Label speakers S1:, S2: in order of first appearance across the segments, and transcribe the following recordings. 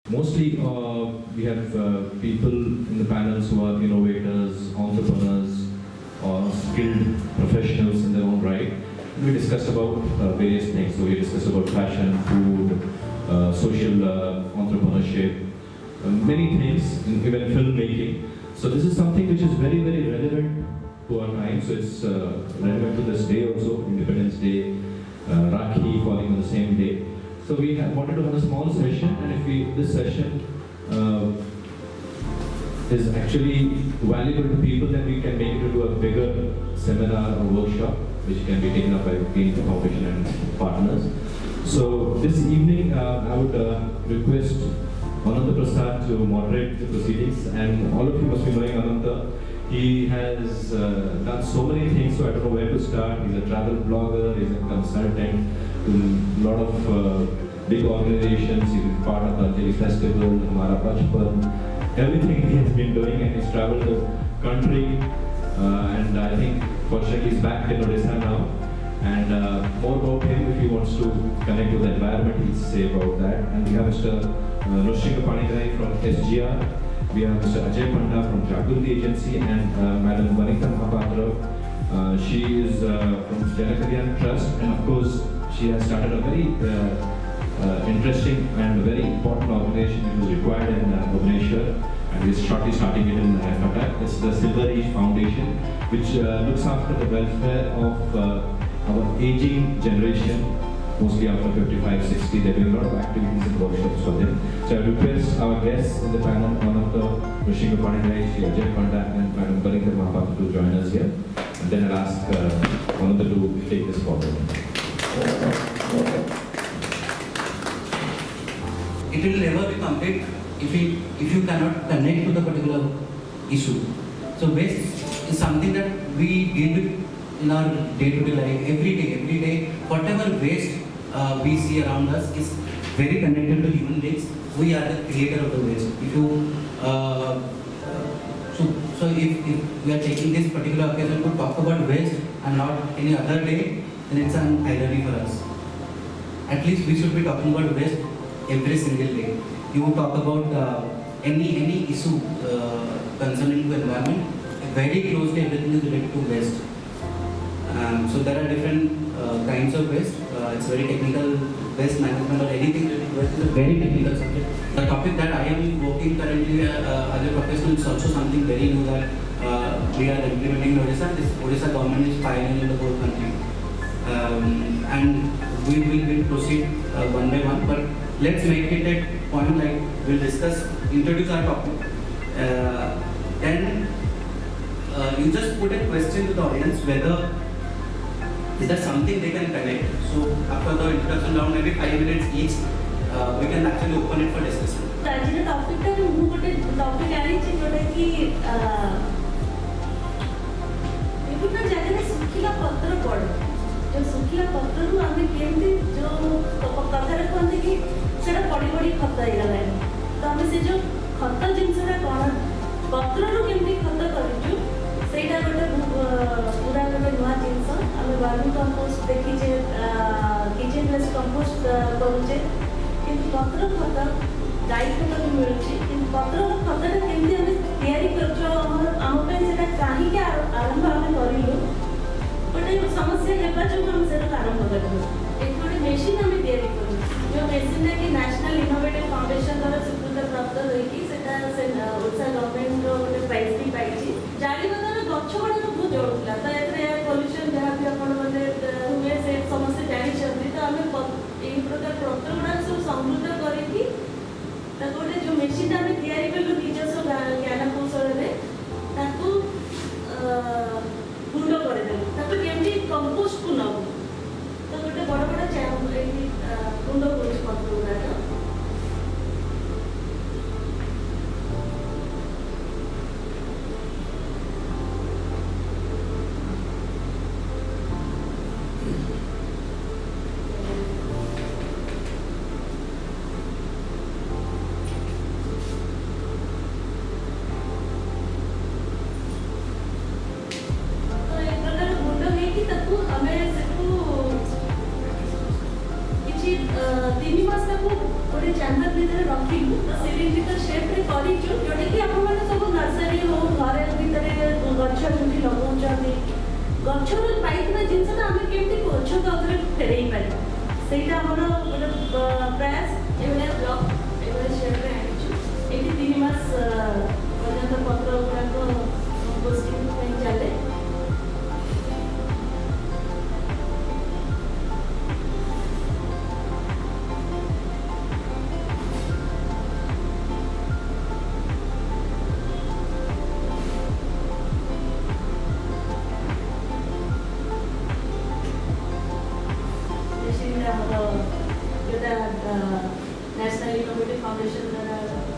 S1: Mostly we have people in the panels who are innovators, entrepreneurs, or skilled professionals in their own right. We discussed about various things. So we discussed about fashion, food, social entrepreneurship, many things, even filmmaking. So this is something which is very, very relevant to our time. So it's relevant to this day also, Independence Day, Rakhi falling on the same day. So we wanted to have a small session, and this session is actually valuable to people, then we can make it into a bigger seminar or workshop, which can be taken up by PNV Foundation and partners. So this evening, I would request Ananta Prasad to moderate the proceedings, and all of you must be knowing Ananta. He has done so many things, so I don't know where to start. He's a travel blogger, he's a consultant to a lot of big organizations. He's been part of the Delhi Festival, Hamara Bachpan, everything he has been doing, and he's traveled the country. And I think fortunately he's back in Odisha now. And more about him, if he wants to connect with the environment, he'll say about that. And we have Mr. Nrsimha Panigrahi from SGR. We have Mr. Ajay Panda from Jagriti Agency, and Madam Vanita Mahapatra. She is from Janakaryan Trust, and of course she has started a very interesting and very important organization which was required in Bhubaneswar, and we are shortly starting it in Cuttack. It's the Silver Age Foundation, which looks after the welfare of our aging generation, mostly after 55, 60. They're doing a lot of activities and workshops for them. So I request our guests in the panel, Ananta, Nrsimha Panigrahi, Ajay Panda, and Madam Vanita Mahapatra to join us here. And then I'll ask Ananta to take this forward.
S2: It will never be complete if you cannot connect to the particular issue. So waste is something that we deal with in our day-to-day life, every day. Whatever waste we see around us is very connected to human beings. We are the creator of the waste. If you so if we are taking this particular occasion to talk about waste and not any other day, then it's an irony for us. At least we should be talking about waste every single day. You talk about any issue concerning the environment, very closely everything is related to waste. So there are different kinds of waste. It's very technical, waste management or anything related to waste is a very technical subject. The topic that I am working currently as a professional is also something very new that we are implementing in Odisha. This Odisha government is pioneering in the whole country. And we will proceed one by one, but let's make it a point like we'll discuss, introduce our topic. Then you just put a question to the audience whether is that something they can connect. So after the introduction round, maybe 5 minutes each, we can actually open it for discussion.
S3: The topic that you put it topic कि विभिन्न जगह सुखिला पत्र पड़े जो सुखिला पत्र रु आमे केमती जो कथारे कहते कि सेटा पड़ी पड़ी खत ହେଇଗଲା तो आमे से जो खत जिनसरा कोन पत्र रु केमती खत करिजु सेटा गोटे पूरा गोटे नुवा जिनस आमे वर्मी कंपोस्ट देखि जे किचन वेस्ट कंपोस्ट करूचे किंतु पत्र खत गाई खत भी मिलुची किंतु पत्र खतटा केमती आमे तयारी करछो हम पे सेटा काहे के आरंभ आमे करिलु बटे समस्या हेबा जो हम सेटा आरंभ करलु एक गोटे मशीन आमे तयारी करू जो मशीन है कि नेशनल इनोवेटिव फाउंडेशन द्वारा स्वीकृत प्राप्त होई सेटा ओडिशा गवर्नमेंट रो गोटे प्राइज भी पाइची जाली बदल गच्छ बडा तो बहुत जळुतला त एतरे एयर पोल्यूशन जहा भी अपन माने हुए से समस्या जानि छथि तो हमें एई प्रकार पत्र बडा सब समृद्ध करी कि त गोटे जो मशीन आमे तयारी करलु निजस्व ज्ञान कौशल रे ताकू गुंड करे देलु ताकू केमती कंपोस्ट को नबु तो गोटे बड़ बड़ गुंड करूँ पत्र गुड़ाक तीन मास गोटे चैम्बर भीतर रखिलु तो से सिलिंड्रिकल शेप रे करिछु जोटा कि आपण माने सब नर्सरी हो घरे भीतर गछ जोठी लगाउछथि गछर पाइतना जिनसटा आमे केमति गछ तरे फेरई पाइ सेटा हमर प्रयास एवले ब्लॉक एवले शेप रे आनिछु एटी 3 मास पर्यंत पत्र गुडा को कंपोस्टिंग ପାଇଁ ଚାଲେ National PNV Foundation द्वारा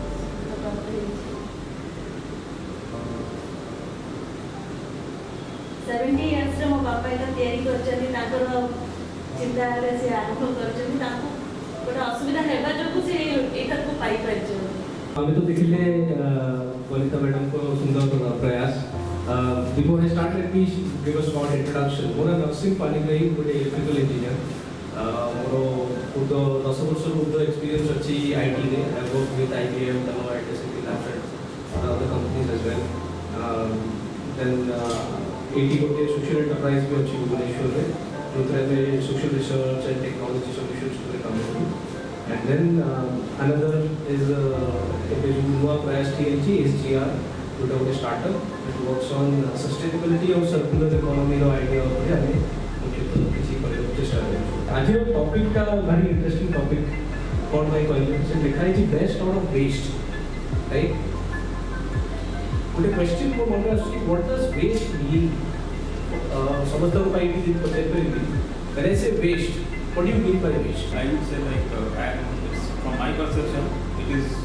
S3: 70 years रे मो बापा एटा तयारी करछथि ताकर चिंता रे से आरंभ करछथि ताको गोटे असुविधा हेबा जको से एटा को पाई पाइछ
S1: हमें तो देखिले वनिता मैडम को सुंदर प्रयास before I start let me give a short introduction मोर नर्सिंग पालिगई गोटे इलेक्ट्रिकल इंजीनियर मोर पूरा 10 वर्ष पूरा एक्सपीरियंस अच्छी आईटी रे I work with IBM Thaw labs and other companies as well then 80 गोटे सोशल एंटरप्राइज भी अच्छी भुवनेश्वर रे जोतरे में social research and technology solutions को काम करू and then another is a new प्रयास TLG SGR जोटा गोटे startup that works on sustainability और circular economy रो आईडिया ऊपर हमें मुख्यतः किसी पर चेष्टा करें आज यो टॉपिक का very interesting topic कौन भाई कहले से लिखा है जी best out of waste right गोटे क्वेश्चन को मन आसी व्हाट डज वेस्ट मीन समझता हूं भाई भी पता करेंगे when I say waste what do you mean by waste
S4: I would say like from my perception it is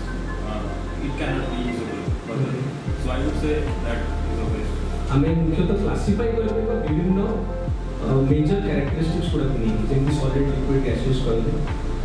S4: it cannot be usable so I would say that is a waste
S1: हमें मुख्यतः classify करने का विभिन्न major characteristics को रखनी है जैसे solid liquid gases कहते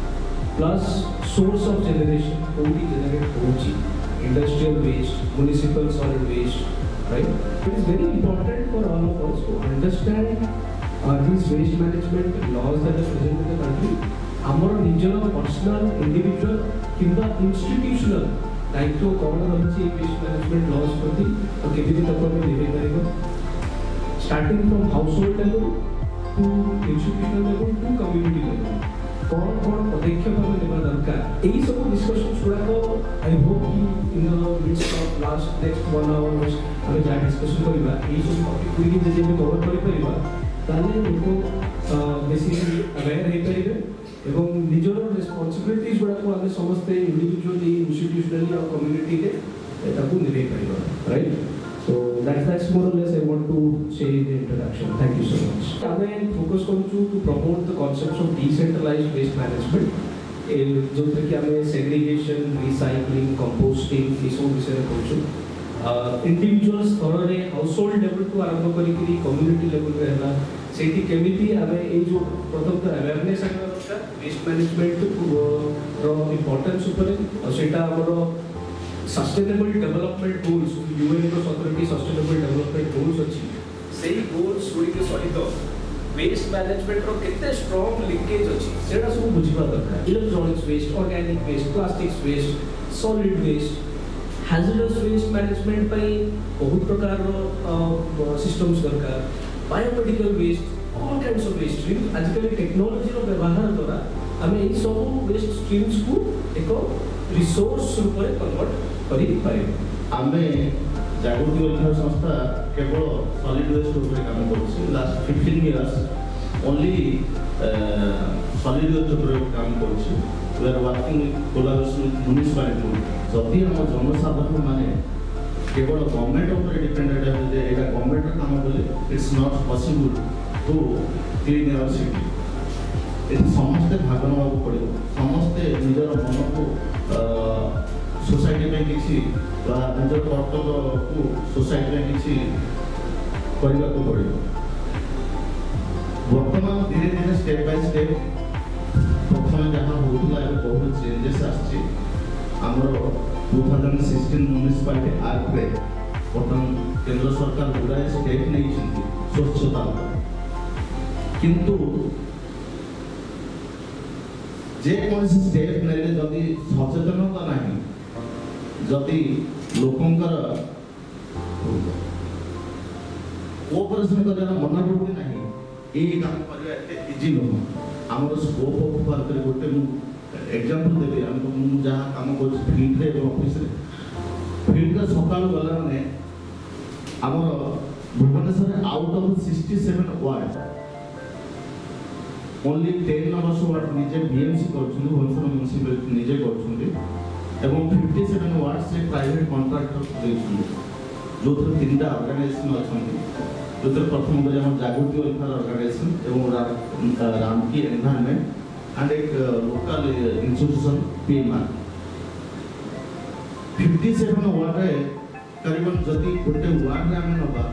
S1: प्लस सोर्स ऑफ जनरेशन कोडी जनरेट होची industrial waste municipal solid waste right it is very important for all of us to understand these waste management laws that are present in the country ଆମର ନିଜର personal individual किंबा institutional दायित्व कौन रही waste management laws प्रति और केମିତି ତାକୁ ଆମେ ନିଭେଇ ପାରିବା starting from household level to institutional level to community level कौन कौन पदक्षेप हमें लेवा दरकार एही सब डिस्कशंस गुडा को आई होप कि in the midst of last next 1 hour हम जा डिस्कशन करबा एही सब टॉपिक पूरी जे जे कवर करि परिबा ताले लोक बेसिकली अवेयर हे परिबे एवं निजर रिस्पांसिबिलिटीज गुडा को हम समस्त इंडिविजुअली इंस्टीट्यूशनली और कम्युनिटी के ताकू निभे परिबा right so that's more or less I want to say in the introduction thank you so much I focus going to promote the concepts of decentralized waste management जो कि हमें segregation recycling composting ये सब विषय में कहूँ individual स्तर रे household level to आरंभ करी कि community level रे है सेठी केमिति हमें ये जो प्रथम तो awareness आना दरकार waste management रो importance ऊपर और सेटा हमरो सस्टेनेबल डेवलपमेंट गोल्स यूएन को 17 सस्टेनेबल डेवलपमेंट गोल्स अछि सेही गोल्स गुडी के सहित वेस्ट मैनेजमेंट रो केते स्ट्रांग लिंकेज अछि सेटा सब बुझिबा दरकार electronics waste organic waste plastics waste solid waste hazardous waste management पई बहुत प्रकार रो सिस्टम्स दरकार biomedical waste all kinds of waste stream आजकल टेक्नोलॉजी रो व्यवहार द्वारा हमें ई सब वेस्ट स्ट्रीम्स को एको रिसोर्स रूप में कन्वर्ट करी पारे
S5: आमे जागृति वेलफेयर संस्था केवल सॉलिड वेस्ट ऊपर काम करछि last 15 years only solid waste ऊपर काम करछि we are working with collaboration with municipality जदि हम जनसाधारण माने केवल गवर्नमेंट ऊपर डिपेंडेंट है जे एटा गवर्नमेंट का काम बोले it's not possible to clean our city एटी समस्त भाग नबाक पड़ो समस्त निजर मन को सोसाइटी में किसी निजर कर्तव्य को सोसाइटी में किसी करने को पड़ो वर्तमान धीरे धीरे स्टेप बाय स्टेप प्रथम जहाँ होता है बहुत चेंजेस आछि हमरो 2016 म्युनिसिपैलिटी एक्ट रे वर्तमान केंद्र सरकार गुड़ाए स्टेप नहीं स्वच्छता किंतु जे कौन स्टेप नेले जदि सचेतनता नहीं जदि लोकंकर कोऑपरेशन करना मनोवृत्ति नहीं ये काम करवा एते इजी नुह आमर स्कोप ऑफ वर्क रे गोटे मु एग्जांपल देबे हम जहां काम कर फील्ड रे ऑफिस रे फील्ड का सकाळ गला ने आमर Bhubaneswar out of 67 ward only 10 number ward निजे बीएमसी करछुन भुवनेश्वर म्युनिसिपल निजे करछुन एवं 57 वार्ड से प्राइवेट कॉन्ट्रैक्टर देछुन जो तो तीनटा ऑर्गेनाइजेशन अछन जो तो प्रथम को हम जागृति वेलफेयर ऑर्गेनाइजेशन एवं रामकी एनवायरनमेंट एंड एक लोकल इंस्टीट्यूशन पीएमआर 57 वार्ड रे करीबन जति गोटे वार्ड रे हम नबा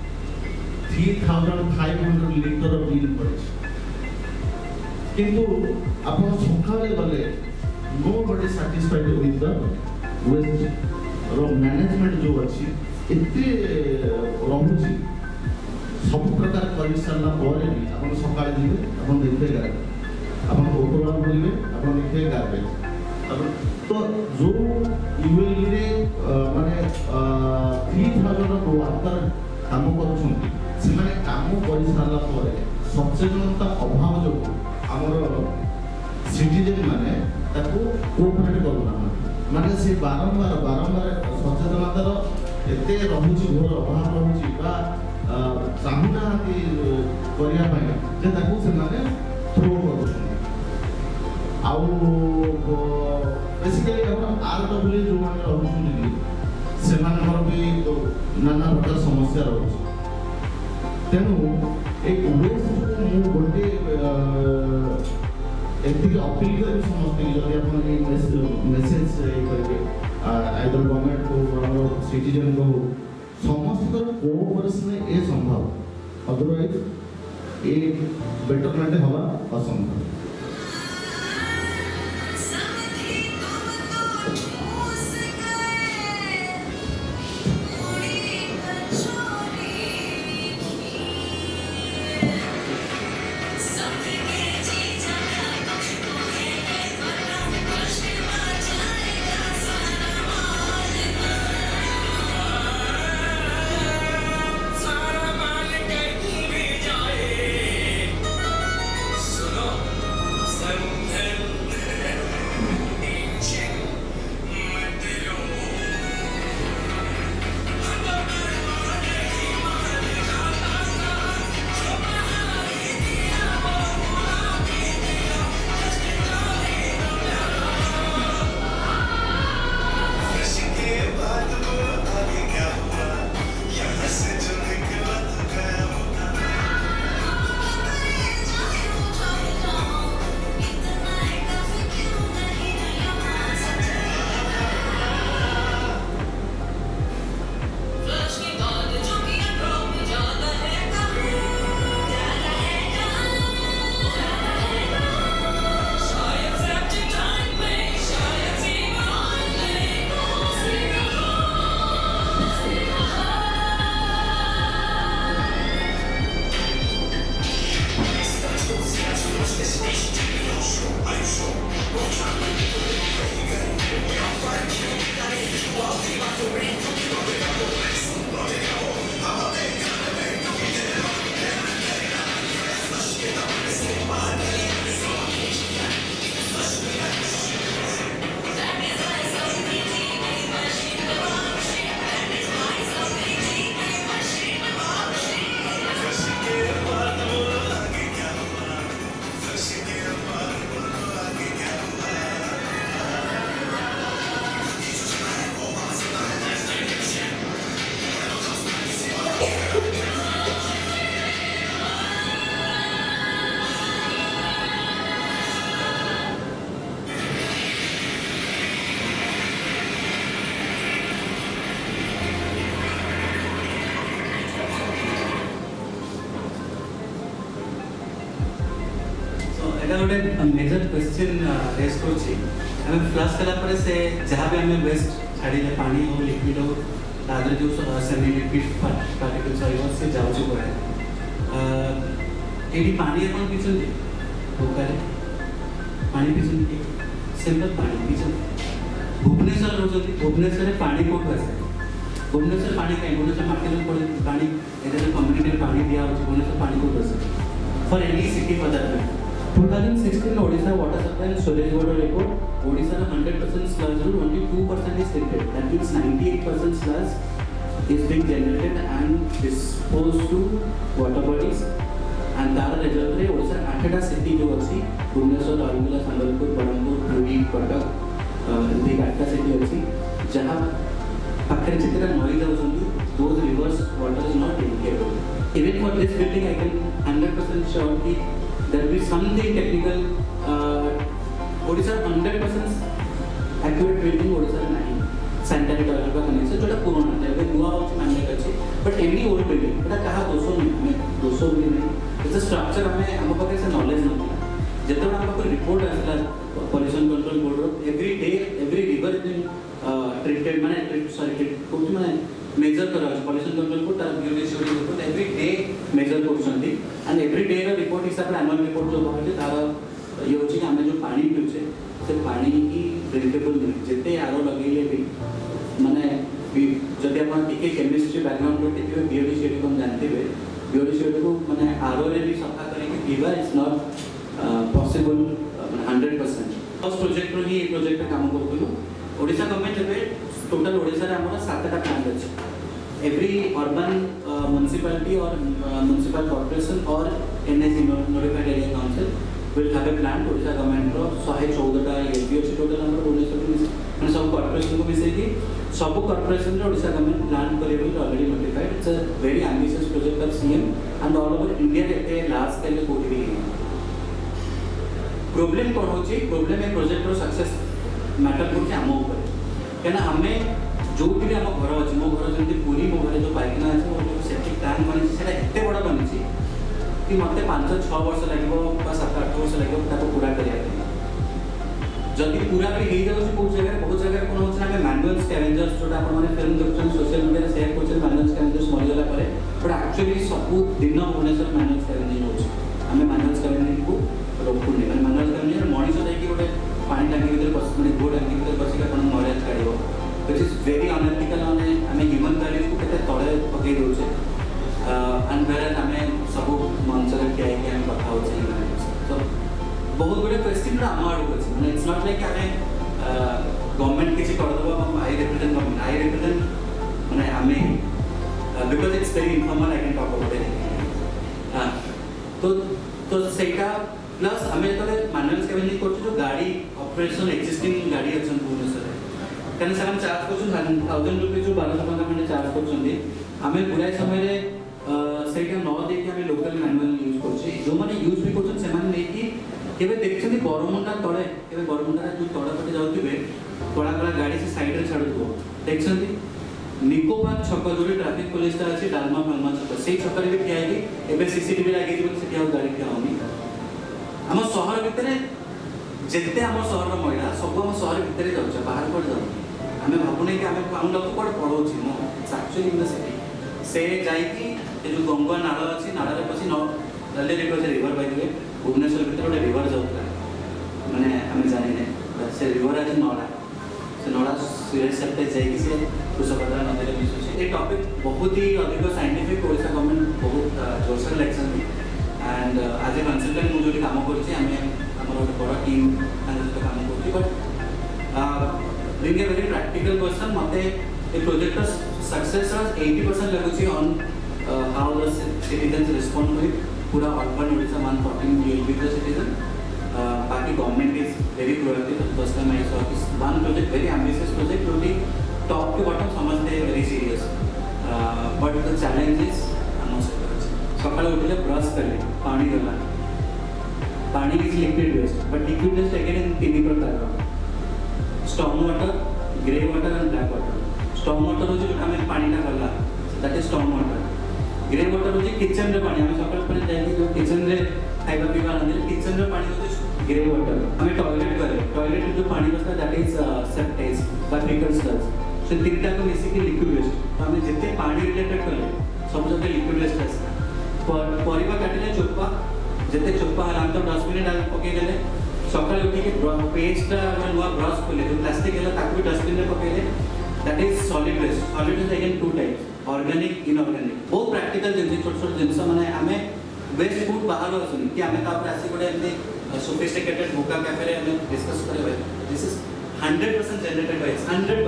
S5: 3500 लीटर बिल पड़े किंतु आपण सकाळे गले nobody satisfied with the waste रो मैनेजमेंट जो अछि एते रहुछि सब प्रकार कर सारला ପରେ भी आपण सकाळे दिबे आपण देखबे आपण ओपरवाला बोलिबे आपण देखबे गार्बेज तो जो यूएल रे माने 3000 वर्कर काम करूछन से माने काम करि सारला ପରେ सचेतनता अभाव जो हमर सिटीजन माने ताको कोऑपरेट करूना माने से बारंबार सचेतनतार एते रहुछि घोर अभाव रहुछि बा चाहुना करिया पाए जे ताको से माने थ्रो करूछन आउ बेसिकली अपन आरडब्ल्यू जो माने रहुछन से मानकर भी नाना प्रकार समस्या रहुछि तेनु एक वेस्ट मु गोटे एतिक अपील कर समझते कि जब अपन मेसेज करके आइदर गवर्नमेंट को और सिटीजन को समस्त कोऑपरेशन ए संभव अदरवाइज ए बेटरमेंट हवा असंभव
S2: गोटे मेजर क्वेश्चन रेस करुच्छी आम फ्लश कलापर से जहाँ भी आम वेस्ट छाड़े पानी हो लिक्विड हो तादर जो सेमी लिक्विड पार्टिकल्स से जाऊँ कहे ये पानी आप पीछे बोकारे पानी पीछे सिंपल पानी पीछे भुवनेश्वर रोचती भुवनेश्वर में पानी कोट आसे भुवनेश्वर पानी कहीं भुवनेश्वर मार्केट में पानी एरिया कम्युनिटी पानी दिया होची भुवनेश्वर पानी कोट आसे for any city for that matter 2016 Odisha water supply and storage board report Odisha 100% sludge ରୁ only 2% is treated that means 98% sludge is being generated and disposed to water bodies and तार रिजल्ट रे Odisha 8टा city जो अछि भुवनेश्वर राउरकेला संबलपुर ब्रह्मपुर पुरी कटक एमती 8टा सिटी अछि जहां पाखरे चित्रा नई जाउछंती those rivers water is not drinkable even for this building I can 100% sure कि there will be something technical Odisha 100% accurate building Odisha नहीं sanitary toilet का कनेक्शन जोटा पुराना है ଏବେ ନୂଆ ଅଛି ମାନ୍ୟ ଅଛି but any old building এটা କାହା ଦୋଷ ନୁହେଁ ଦୋଷ ବି ନାହିଁ it's a structure ଆମ ପାଖରେ ସେ knowledge नथिला ଯେତେବେଳେ ଆମ ପାଖରେ ରିପୋର୍ଟ ଆସିଲା pollution control board ର every river is treated माने sorry कोठी माने मेजर करा pollution control board तार biodiversity report every day major करछंती and every day ର रिपोर्ट हिसाब रे annual report जो बाहर तार ये होची कि हमें जो पानी पिउछे से पानी की ड्रिंकेबल नहीं जेते आरो लगेले भी माने जदि आपण टिके केमिस्ट्री बैकग्राउंड रो टिके बियोडिसिटी को जानते हुए बियोडिसिटी को माने आरो रे भी सफा करे कि पीवा is not possible 100% first project रो ही प्रोजेक्ट काम करथुलो ओडिशा गवर्नमेंट एबे टोटल ओडिशा रे हमर 7टा प्लांट अछि every urban municipality or municipal corporation or NSC notified area council will have a plant Odisha government रो 114टा एलपी अछि टोटल हमर भुवनेश्वर में सब कॉर्पोरेशन को मिसे कि सब कॉर्पोरेशन रे ओडिशा गवर्नमेंट प्लान करे भी already notified it's a very ambitious project of CM and all over India रे ए लार्ज स्केल रे कोठी भी प्रॉब्लम कोन होची प्रॉब्लम ए प्रोजेक्ट रो सक्सेस मैटर करके हम ऊपर केना हमें जो भी हम घर अछि मो घर जंती पूरी मो घर जो पाइकना अछि मो सेप्टिक टैंक बनि सेटा एते बडा बनि छि कि मते 5-6 वर्ष लागबो बा 7-8 वर्ष लागबो ताको पूरा करिया जदि पूरा भी हे जाउ छि बहुत जगह कोन होछ हमें मैनुअल स्कैवेंजर्स जोटा अपन माने फिल्म देखछन सोशल मीडिया रे शेयर करछन मैनुअल स्कैवेंजर्स मरि गेला परे बट एक्चुअली सब दिन भुवनेश्वर मैनुअल स्कैवेंजिंग होछ हमें मैनुअल स्कैवेंजिंग को रोकु नै माने मैनुअल स्कैवेंजिंग मणिस जाई कि गोटे पानी टांकी भीतर बस माने गोड टांकी भीतर बस के अपन मरिया काढिबो which is very unethical माने हमें ह्यूमन वैल्यूज को केते तळे पकई दोछे एंड वेयर हमें सब मंचर के आइ के हम कथा होछे तो बहुत बड़े क्वेश्चन रा हमार होछ माने इट्स नॉट लाइक हमें गवर्नमेंट किछि कर दबो हम आई रिप्रेजेंट माने हमें because it's very informal I can talk about it तो सेटा प्लस हमें तले मैनुअल स्कैवेंजिंग करछ जो गाड़ी ऑपरेशन एक्जिस्टिंग गाड़ी अछन भुवनेश्वर कारण से हम चार्ज करछन 1000 रुपए जो 1200 टका में चार्ज करछन हमें पूरा समय रे सेटा न दे कि हमें लोकल मैनुअल यूज करछी जो माने यूज भी करछन से माने नै कि केबे देखछन बरमुंडा तळे केबे बरमुंडा जो तळे पटे जाउतिबे तळा तळा गाड़ी से साइड रे छाडुतो देखछन निकोबार छक जो ट्रैफिक पुलिस ता अछि डालमा फलमा छक से छक रे भी ठिया कि एबे सीसीटीवी लागे कि से ठिया गाड़ी ठिया होनी हम शहर भितरे जेते हम शहर महिला सब हम शहर भितरे जाउछ बाहर पर जाउ हमें भाबुने कि हमें हम लोग कोड पढौछि no actually in the city से जाई कि ए जो गंगा नाला अछि नाला रे पसी न रले रे कोसे रिवर बाय द भुवनेश्वर भितर ओटे रिवर जाउतला माने हमें जानि नै से रिवर अछि नला से नला सीरियस सेप्टे जाई कि से कुसपत्रा नदी रे मिसुछि ए टॉपिक बहुत ही अधिक साइंटिफिक ओडिशा गवर्नमेंट बहुत जोरसर election and as a consultant मु जो काम करछि हमें हमर ओटे बड़ा टीम एंड काम करछि but being a very practical person mate a project success was 80% laguchi on how the citizens respond to it pura urban odisha 114 will be the citizen baki government is very proactive first time I saw this one project very ambitious project really top to bottom samajhte very serious but the challenge is sakale utile brush kare pani gala pani is liquid waste but liquid waste again in three prakar storm water grey water and black water storm water ho je hame pani na gala that is storm water grey water ho je kitchen रे पानी हमें सकल पर जाई जो kitchen रे खाइबा पीबा नदे किचन रे पानी हो जे ग्रे वाटर हमें टॉयलेट करे टॉयलेट जो पानी बसता दैट इज सेप्टेज बा फेकल स्लज से तीनटा को मिसी के लिक्विड वेस्ट तो हमें जते पानी रिलेटेड करे सब जगह लिक्विड वेस्ट आसे परिबा काटिले चोपा जते चोपा हलाम तो डस्टबिन डाल पके देले सकाल उठिक पेस्टा नुआ ब्रश खोले जो प्लास्टिक है ताकू डस्टबिन में पकेले that is solid waste again two types organic inorganic बहुत प्रैक्टिकल जिन छोट छोट जिनस माने आमे वेस्ट फूड बाहर आसुनी कि आमे तापर आसी गोटे एमती सोफिस्टिकेटेड बोका कैफे रे हमें डिस्कस करे this is 100% generated by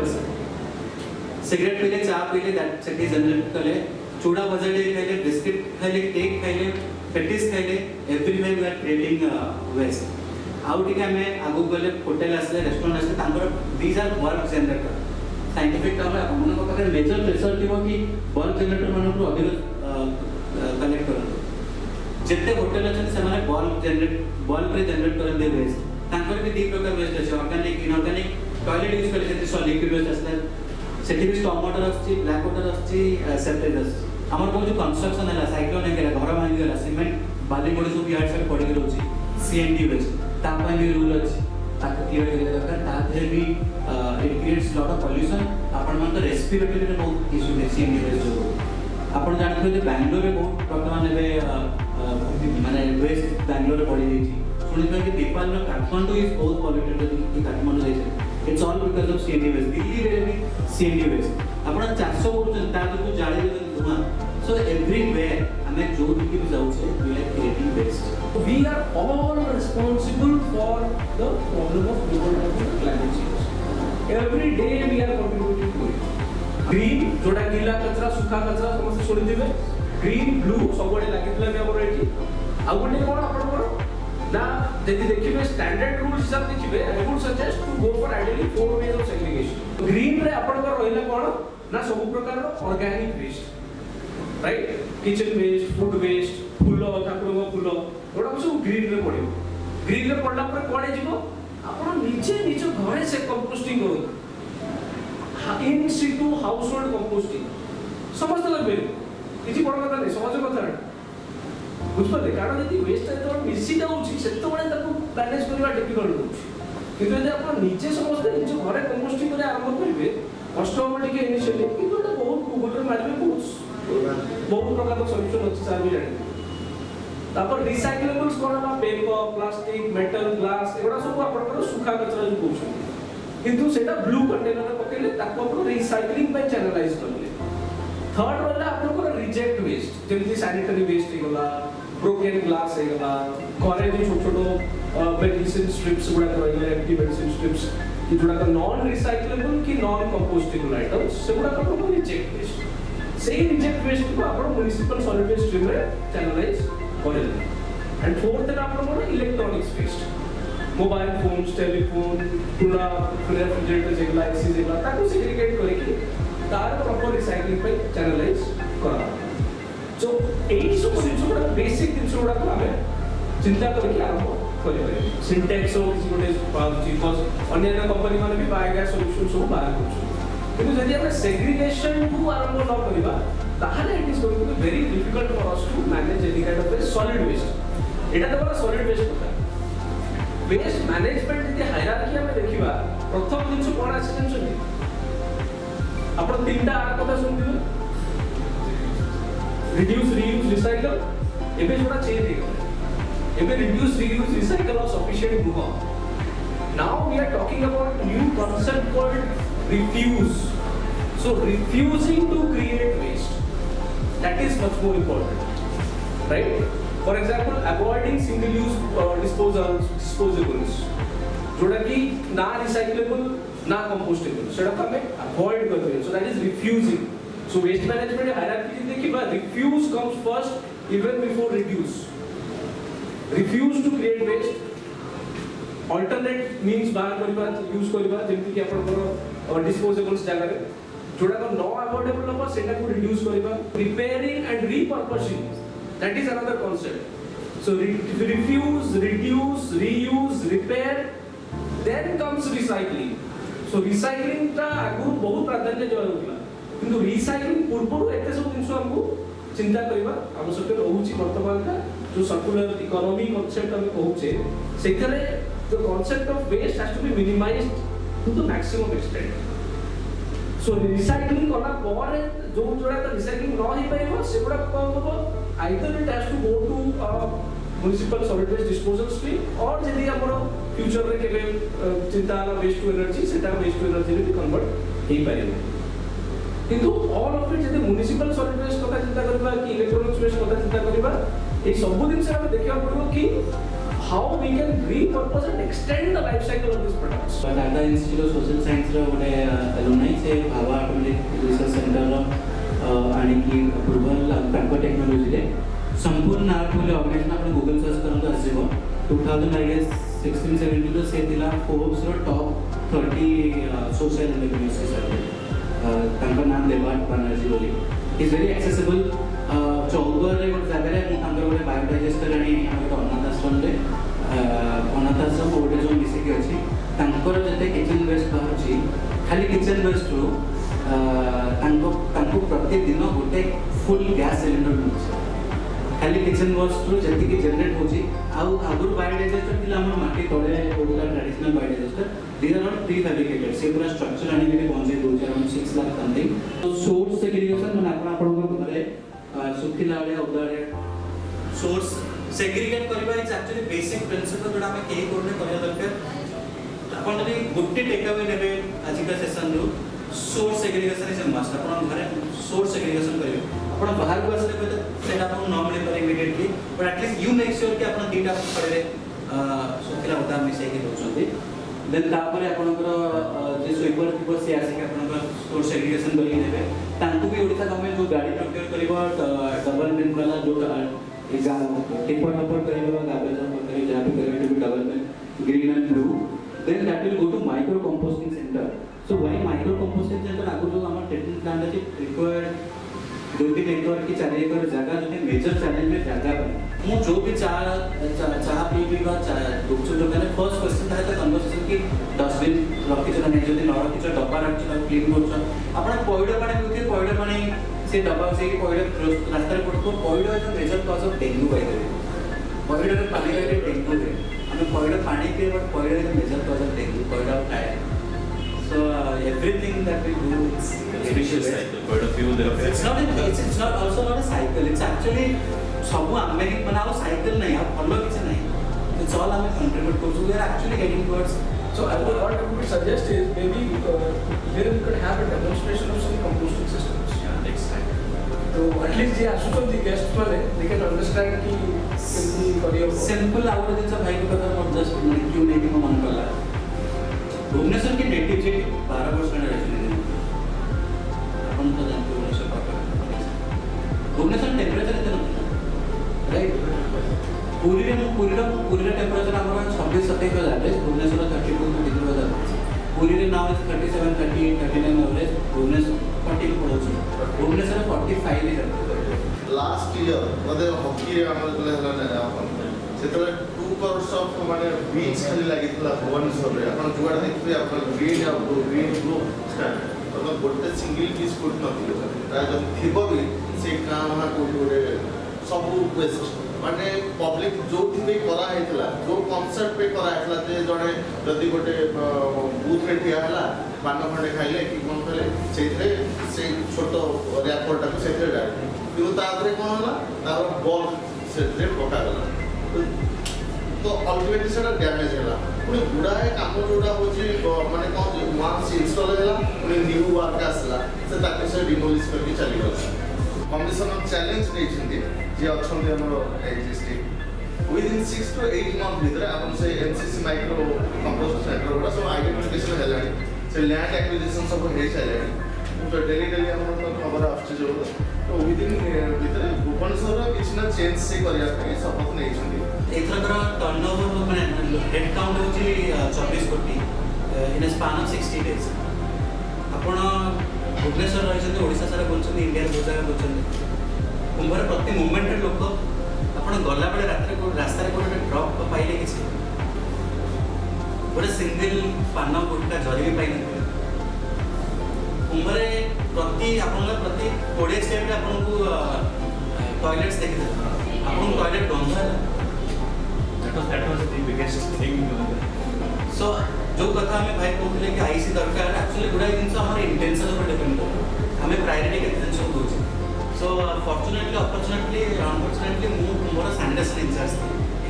S2: 100% cigarette पीले चा पीले दैट सेट इज जनरेट कले चूड़ा बजाडे खाइले बिस्किट खाइले केक खाइले पेटिस खाइले everywhere we are creating waste आउ टिके हमें आगु गले होटल आसले रेस्टोरेंट आसले तांकर these are work generator scientific term रे हमन को करे मेजर प्रेशर दिबो कि वर्क जनरेटर मन को अधिक कनेक्ट करन जेते होटल अछन से माने बल्ब रे जनरेट करन दे वेस्ट तांकर भी दी प्रकार वेस्ट अछि ऑर्गेनिक इनऑर्गेनिक टॉयलेट यूज करे जेते सॉलिड लिक्विड वेस्ट आसले सेठी भी स्टॉर्म वाटर आछि ब्लैक वाटर आछि सेप्टेज आछि हमर को जो कंस्ट्रक्शन है साइक्लोन है घर भांगी गला सीमेंट बाली पड़ी सब यार्ड साइड पड़ी रहउछि सीएनडी वेस्ट ता पय भी रूल अछि ताको क्लियर करे दरकार ता धरे भी it creates lot of pollution आपण मन तो रेस्पिरेटरी रे बहुत इशू है सीएनडी वेस्ट जो आपण जानथो जे बेंगलोर रे बहुत वर्तमान एबे माने वेस्ट बेंगलोर रे पड़ी दैछि सुनितो कि नेपाल रो काठमांडू इज बहुत पॉल्यूटेड कि काठमांडू दैछि it's all because of CND waste Delhi रे भी सीएनडी वेस्ट आपण 400 करूछन ता तो जाळे दे धुआं सो एवरीवेयर हमें जो भी जाऊ छे we are creating waste
S6: we are all responsible for the problem of global warming and climate change every day we are contributing to it green जोडा गीला कचरा सुखा कचरा समस्त छोड़ी देबे ग्रीन ब्लू सबडे लागितला बे हमर एठी आ गोटे कोन आपण कोन ना जदि देखिबे स्टैंडर्ड रूल हिसाब देखिबे I would suggest to go for ideally 4 ways of segregation green रे आपण को रहिला कोन ना सब प्रकार रो organic waste right kitchen waste food waste फूल ठाकुर फूल ओडा सब ग्रीन रे पड़िबो ग्रीन रे पड़ला पर कोडे जीवो आपण नीचे नीचे घरे से कंपोस्टिंग करू इन सिटू हाउसहोल्ड कंपोस्टिंग समस्त लगबे किछि बड़ कथा नै सहज कथा बुझ पले कारण यदि वेस्ट तो मिसी जाउछि सेतो बळे ताको मैनेज करबा डिफिकल्ट होछि किंतु यदि आपण नीचे समस्त नीचे घरे कंपोस्टिंग करे आरंभ करिवे कष्ट हो टिके इनिशियली किंतु एटा बहुत गूगल मारबे बहुत प्रकार सॉल्यूशन अछि सर भी जानि तापर रिसाइक्लेबल्स कोना पेपर प्लास्टिक मेटल ग्लास एगुडा सब आपनकर सुखा कचरा जो कहउछ किंतु सेटा ब्लू कंटेनर रे पकेले ताको आपण रिसाइक्लिंग पे चैनलाइज करले थर्ड वाला आपनकर रिजेक्ट वेस्ट जेमति सैनिटरी वेस्ट हेगला ब्रोकन ग्लास हेगला करे जो छोट छोट मेडिसिन स्ट्रिप्स गुडा करले एम्प्टी मेडिसिन स्ट्रिप्स कि जोडा का नॉन रिसाइक्लेबल कि नॉन कंपोस्टेबल आइटम्स सेगुडा का रिजेक्ट वेस्ट सेही रिजेक्ट वेस्ट को आपण म्युनिसिपल सॉलिड वेस्ट स्ट्रीम रे चैनलाइज करले एंड फोर्थ है आपण electronics waste mobile phones telephone पूरा रेफ्रिजरेटर जेगला एसी जेगला ताको सेग्रीगेट करके तार प्रॉपर रिसाइक्लिंग पे चैनलाइज करा सो एई सब जिंसुडा बेसिक जिंसुडा को हमें चिंता करके आरंभ करिवे सिंटेक्स हो किसी गोटे पाउची बिकॉज़ अन्य कंपनी माने भी बायोगैस सॉल्यूशन सब बाहर करछ किंतु यदि हम सेग्रीगेशन को आरंभ न करिबा ताहाले it is going to be very difficult for us to manage any kind of solid waste एटा तो सॉलिड वेस्ट होता वेस्ट मैनेजमेंट यदि हायरार्की हम देखिबा प्रथम दिन कोन आसी जंचनी आपण तीनटा आर कथा सुनथिबे रिड्यूस रीयूज रिसाइकल एबे जोडा चेंज हे गला एबे reduce reuse recycle of sufficient move now we are talking about new concept called refuse so refusing to create waste that is much more important right for example avoiding single use disposables जोडा कि ना recyclable ना compostable सेटा को हमें avoid करबे so that is refusing so waste management hierarchy देखिबा refuse comes first even before reduce refuse to create waste alternate means बाहर करबा यूज करबा जेमति कि आपण डिस्पोजेबल्स जगह रे जोडा को नो अवॉइडेबल नंबर सेटा को रिड्यूस करबा repairing and repurposing that is another concept so refuse reduce reuse repair then comes recycling so recycling ता आगु बहुत प्राधान्य जरूला किंतु recycling पूर्वरु एते सब जिंस हमकु चिंता करबा आवश्यक रहउची वर्तमान का जो सर्कुलर इकोनॉमी कांसेप्ट हम कहउचे सेथरे the concept of waste has to be minimized to the maximum extent so recycling कला पर जो जोडा रिसाइक्लिंग न ही पाइबो सेगुडा कोन होबो either it has to go to municipal solid waste disposal stream और जदि हमर फ्यूचर रे केबे चिंता ना वेस्ट टू एनर्जी सेटा वेस्ट टू एनर्जी रे कन्वर्ट हेई पारिबो किंतु ऑल ऑफ इट जदि म्युनिसिपल सॉलिड वेस्ट कथा चिंता करबा कि इलेक्ट्रॉनिक्स वेस्ट कथा चिंता करबा ए सब दिन से हम देखिया पड़ो कि how we can repurpose and extend the life cycle of these products.
S2: Tata Institute of Social Science रो गोटे alumni से भावा atomic research center रो आने की approval तांको technology रे संपूर्ण नार्थ वाले ऑर्गेनाइजेशन आपने गूगल सर्च करन तो आसीबो 2016-17 रो से दिला फोर्ब्स रो टॉप 30 सोशल एंटरप्रेन्योर्स से तांको नाम देवाट बनर्जी बोली इज वेरी एक्सेसिबल चौदह रे गोटे जगह रे तांको गोटे बायोडाइजेस्टर आनी गोटे अनाथ आश्रम रे अनाथ आश्रम गोटे जो मिसिकी अछि तांकर जते किचन वेस्ट बाहरची खाली किचन वेस्ट रो तांको प्रतिदिन गोटे फुल गैस सिलेंडर मिलछि खाली किचन वेस्ट रो जति की जनरेट होछि आउ आगुर बायोडाइजेस्टर थिला हमर माटी तळे ओडला traditional biodigester these are not prefabricated से पूरा स्ट्रक्चर आनी के पहुंचे दो अराउंड 6 लाख समथिंग तो सोर्स सेग्रीगेशन माने आपन घरे सुखिला वाले उदारे सोर्स सेग्रीगेट करबा इज एक्चुअली बेसिक प्रिंसिपल जोडा हमें केही कोने करिया दरकार अपन जदी गुट्टी टेक अवे नेबे आज का सेशन रो सोर्स सेग्रीगेशन इज मस्ट अपन घरे सोर्स सेग्रीगेशन करियो अपन बाहर को आसले पे सेटा अपन न मिले पर immediately but at least you make sure कि अपन दीटा पड़े सुखिला उदा मिसै के दोछंती देन तापर आपनकर जे स्वीपर थिबो से आसे के आपनकर सोर्स सेग्रीगेशन करि नेबे तांकु भी ओडिसा गवर्नमेंट जो गाड़ी प्रोक्योर करिवो डबल बिन वाला जो एग्जाम टिपर नंबर करिवो गाबेज नंबर करि जहां भी करिवो two double bin green and blue then that will go to micro composting centre so why micro composting centre आगु जो हमर ट्रीटमेंट प्लांट अछि रिक्वायर्ड 2-3 एकड़ की 4 एकड़ जगह जो मेजर चैलेंज में जगह पर मु जो भी चाह पीबी बा गुपचुप दोकान फर्स्ट क्वेश्चन था कन्वर्सेशन की डस्टबिन रखि छ नै जदी न रखि छ डब्बा रखि छ क्लीन कर छ आपण पॉइड पानी पिउथे पॉइड पानी से डब्बा से पॉइड रास्ता रे पड़तो पॉइड is major cause of dengue by the way पॉइड रे पानी रे डेंगू रे हम पॉइड पानी पे बट पॉइड is major cause of dengue पॉइड of tyre so everything that we do is a vicious cycle point of view there it's not also not a cycle it's actually सब आमे माने आ साइकिल नहीं आ फॉलो किछ नहीं it's all आमे contribute करछु we are actually heading towards
S6: so what I would suggest is maybe here we could have a demonstration of some composting systems
S1: next time
S6: so at least जे आसु सब the guests वाले they can understand कि केमती करियो
S2: simple out दिन से भाई को पता जस्ट क्यों नहीं कि मन करला भुवनेश्वर की नेटिव जे 12 वर्ष में रहते अपन तो जानते हो भुवनेश्वर टेम्परेचर इतना राइट पूरी टेम्परेचर हमर 26-27 एवरेज भुवनेश्वर 32 डिग्री हो पूरी रे नाउ 37 38 39 एवरेज भुवनेश्वर 40 पड़ोछि भुवनेश्वर 45 है
S5: लास्ट ईयर मते हॉकी रे हमर गले हला सेतले 2 करोड़ ऑफ माने बीच खाली लागितला भुवनेश्वर रे अपन जुआड देखि अपन ग्रीन या ब्लू स्टैंड तो गोटे सिंगल पीस कोट नथिलो ता जब थिबो भी से काम हा कोट गोटे सब वेस्ट माने पब्लिक जो थी करा हेतला जो कांसेप्ट पे करा हेतला जे जणे जदी गोटे बूथ रे ठिया हला पान खंडे खाइले कि कोन कहले सेथरे से छोटो रैपर टाको सेथरे डाल किंतु तादरे कोन हला तार बॉल सेथरे पका गला तो अल्टीमेटली सेटा डैमेज हैला पुनी गुडा है काम जोडा होची माने कोन वंस इंस्टॉल हैला पुनी न्यू वर्क आसला से ताके से डिमोलिश करके चली गला कमिशन ऑफ चैलेंज नै छिंदी जे अछन हमरो existing within 6 to 8 month भीतर अपन से एनसीसी माइक्रो कंपोस्ट सेंटर गुडा सब आइडेंटिफिकेशन हैलानी से लैंड एक्विजिशन सब हे चलेनी तो डेली हमरो खबर आछे जो तो विद इन भीतर भुवनेश्वर किछ ना चेंज से करिया पे शपथ नै छिंदी
S2: एथरकर टर्नओवर माने हेड काउंट होची 24 कोटी in a span of 60 days आपण भुवनेश्वर रहिसते ओडिसा सारा बोलछन इंडिया दो जगह बोलछन कुंभर प्रति मूवमेंट रे लोक आपण गला बेले रास्ता रे कोटे ड्रॉप पाइले किछि गोटे सिंगल पान गुटका जरी भी पाइ न कुंभरे प्रति आपण प्रति 20 स्टेप रे आपण को टॉयलेट्स देखि आपण टॉयलेट गंदा है
S1: that was the biggest thing
S2: so जो कथा हमें भाई कहते कि आईसी दरकार एक्चुअली गुडा जिनस हमर इंटेंशन ऊपर डिपेंड करे हमें प्रायोरिटी के जिनस दोछि सो फॉर्चूनेटली अपॉर्चुनेटली अनफॉर्चुनेटली मु मोर सैनिटेशन इंचार्ज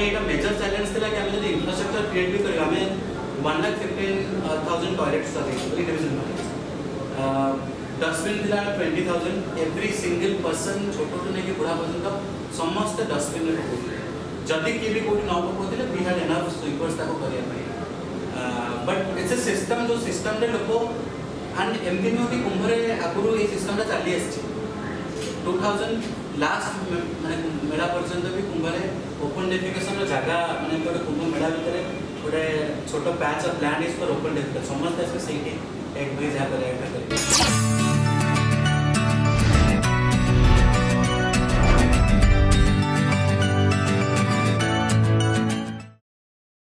S2: ये मेजर चैलेंज था कि आम जो इंफ्रास्ट्रक्चर क्रिएट भी कर 1,15,000 टॉयलेट्स इंडिविजुअल टॉयलेट्स डस्टबिन थिला 20,000 एवरी सिंगल पर्सन छोटो टू नहीं बुढ़ा पर्यटन समस्त डस्टबिन में पकाउले जदि किए भी कोई न पकाउले वी हैड एनफ स्वीपर्स ताको करिया पई बट इट्स अ सिस्टम जो सिस्टम रे लोक एंड एमपी में भी कुंभ रे आगुरु ये सिस्टम ता चली आछि 2000 लास्ट माने मेला पर्यंत भी कुंभ रे ओपन डेफिकेशन रो जगह माने गोटे कुंभ मेला भितर गोटे छोटो patch of land is for open defecation समस्त से सेठी एक भी जा करे